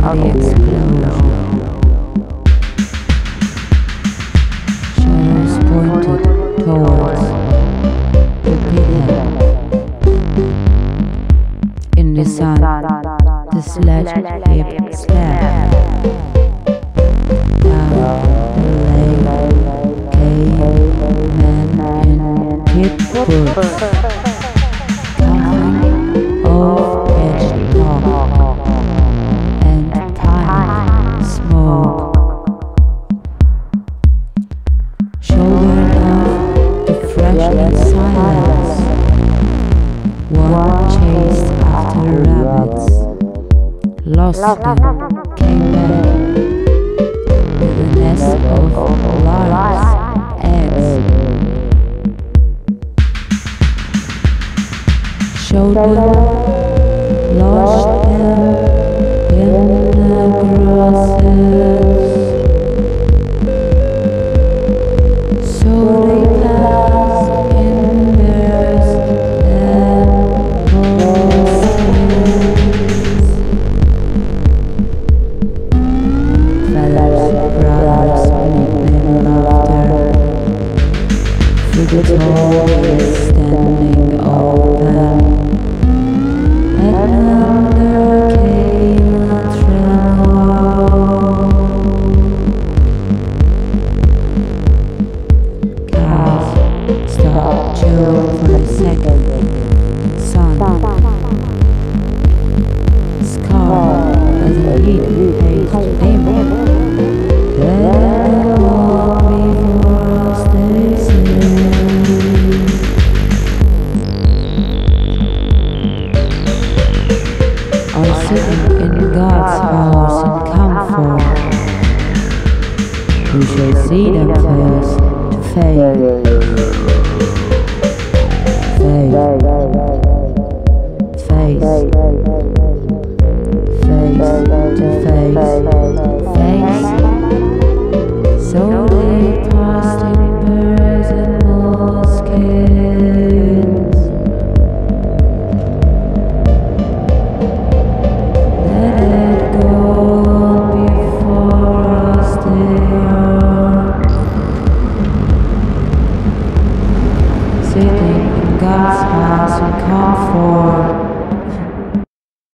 the explosion. Shadows pointed towards the pinhead. In the sun, the sledge hip slapped. Down the lane came men in kid boots, coughing off-edged talk and pipe smoke. Shouldering off the freshly silence, one chased after rabbits, lost them, came back with a nest of larks, eggs. Showed them, lost them in the grasses. So they passed in theirs and horses. Fellows, brothers, nickname laughter. Through the tall standing open. Another came a tremor. Cars stopped chilling for a second. Sun. Scar as a heat faced dim. Then walk before us they say. Are sitting in God's house in comfort. We shall see them face to face. Face to face.